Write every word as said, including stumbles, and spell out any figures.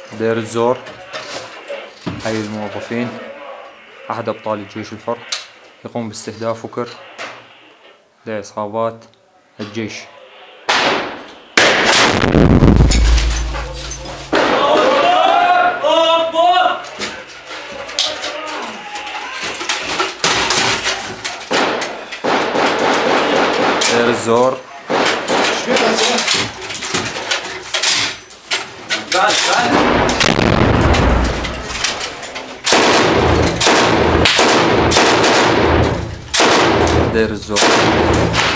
دير الزور، حي الموظفين، أحد أبطال الجيش الحر، يقوم باستهداف وكر لعصابات الجيش. دير الزور، دير الزور.